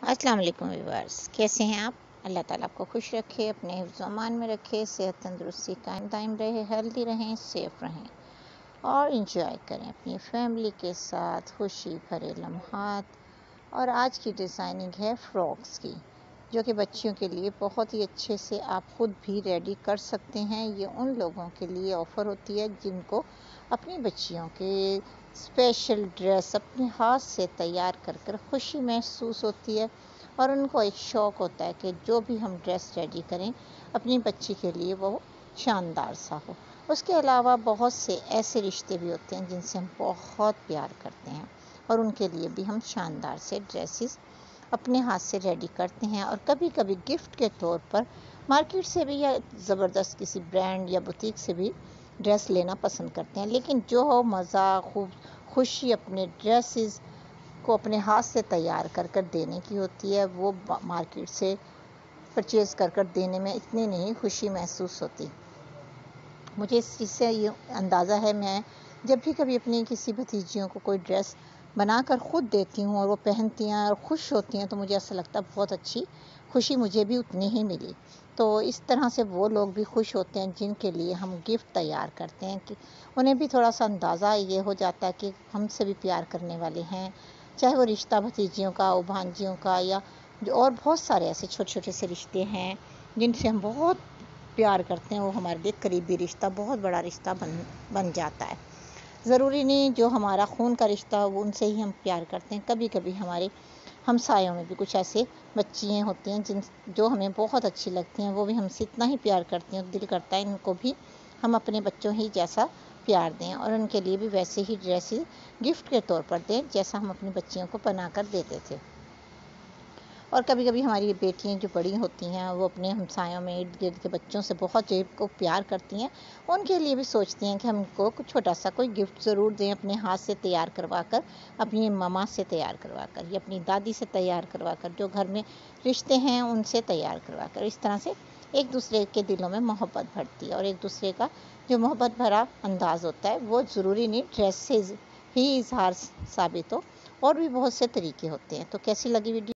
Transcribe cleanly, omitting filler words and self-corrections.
अस्सलाम वालेकुम व्यूअर्स, कैसे हैं आप? अल्लाह ताला आपको खुश रखे, अपने हिफ्ज़ व अमान में रखे, सेहत तंदुरुस्ती कायम दायम रहे, हेल्दी रहें, सेफ रहें और इंजॉय करें अपनी फैमिली के साथ खुशी भरे लम्हात। और आज की डिज़ाइनिंग है फ्रॉक्स की, जो कि बच्चियों के लिए बहुत ही अच्छे से आप खुद भी रेडी कर सकते हैं। ये उन लोगों के लिए ऑफ़र होती है जिनको अपनी बच्चियों के स्पेशल ड्रेस अपने हाथ से तैयार कर कर खुशी महसूस होती है, और उनको एक शौक़ होता है कि जो भी हम ड्रेस रेडी करें अपनी बच्ची के लिए वो शानदार सा हो। उसके अलावा बहुत से ऐसे रिश्ते भी होते हैं जिनसे हम बहुत प्यार करते हैं, और उनके लिए भी हम शानदार से ड्रेसेस अपने हाथ से रेडी करते हैं, और कभी कभी गिफ्ट के तौर पर मार्केट से भी या ज़बरदस्त किसी ब्रांड या बुटीक से भी ड्रेस लेना पसंद करते हैं। लेकिन जो हो मज़ा खुशी अपने ड्रेसेस को अपने हाथ से तैयार कर कर देने की होती है, वो मार्केट से परचेज़ कर कर देने में इतनी नहीं खुशी महसूस होती। मुझे इस चीज़ से ये अंदाज़ा है, मैं जब भी कभी अपनी किसी भतीजियों को कोई ड्रेस बनाकर ख़ुद देती हूँ और वो पहनती हैं और खुश होती हैं, तो मुझे ऐसा लगता है बहुत अच्छी खुशी मुझे भी उतनी ही मिली। तो इस तरह से वो लोग भी खुश होते हैं जिनके लिए हम गिफ्ट तैयार करते हैं, कि उन्हें भी थोड़ा सा अंदाज़ा ये हो जाता है कि हमसे भी प्यार करने वाले हैं, चाहे वो रिश्ता भतीजियों का, भांजियों का, या जो और बहुत सारे ऐसे छोटे छोटे से रिश्ते हैं जिनसे हम बहुत प्यार करते हैं, वो हमारे लिए करीबी रिश्ता, बहुत बड़ा रिश्ता बन जाता है। ज़रूरी नहीं जो हमारा खून का रिश्ता हो उनसे ही हम प्यार करते हैं, कभी कभी हमारे हमसायों में भी कुछ ऐसे बच्चियाँ होती हैं जो हमें बहुत अच्छी लगती हैं, वो भी हमसे इतना ही प्यार करती हैं, दिल करता है इनको भी हम अपने बच्चों ही जैसा प्यार दें, और उनके लिए भी वैसे ही ड्रेसेस गिफ्ट के तौर पर दें जैसा हम अपनी बच्चियों को बना कर देते थे। और कभी कभी हमारी बेटियां जो बड़ी होती हैं वो अपने हमसायों में इर्द गिर्द के बच्चों से बहुत जेब को प्यार करती हैं, उनके लिए भी सोचती हैं कि हम उनको कुछ छोटा सा कोई गिफ्ट ज़रूर दें, अपने हाथ से तैयार करवा कर, अपनी मम्मा से तैयार करवा कर या अपनी दादी से तैयार करवा कर, जो घर में रिश्ते हैं उनसे तैयार करवा कर। इस तरह से एक दूसरे के दिलों में मोहब्बत बढ़ती है, और एक दूसरे का जो मोहब्बत भरा अंदाज़ होता है वो ज़रूरी नहीं ड्रेस से ही इजहार साबित हो, और भी बहुत से तरीके होते हैं। तो कैसी लगी वीडियो?